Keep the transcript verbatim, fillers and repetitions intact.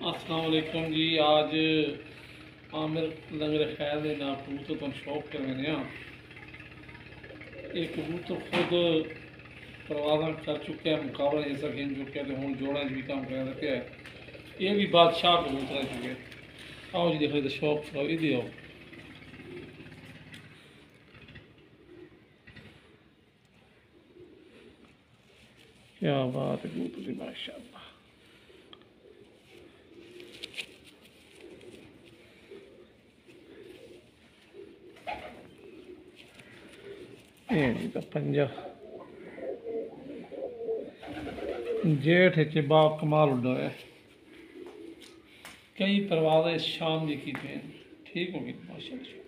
अस्सलाम वालेकुम जी। आज आमिर लंगर खैर ने ना कबूतर तो शौक करने एक कबूतर खुद परवाज़ा कर चुके हैं मुकाबला जैसा खेल चुके हैं, तो हूँ जोड़ा भी काम कर रखे है। ये भी बादशाह कबूतर है चुके। आओ जी देखो तो शौक करो इधर आओ। क्या बात है कबूतर की, माशाअल्लाह। ये जी तो पंजा जेठ च बाप कमाल उड़ा है। कई परवाज़ शाम की की ठीक हो गई माशाअल्लाह।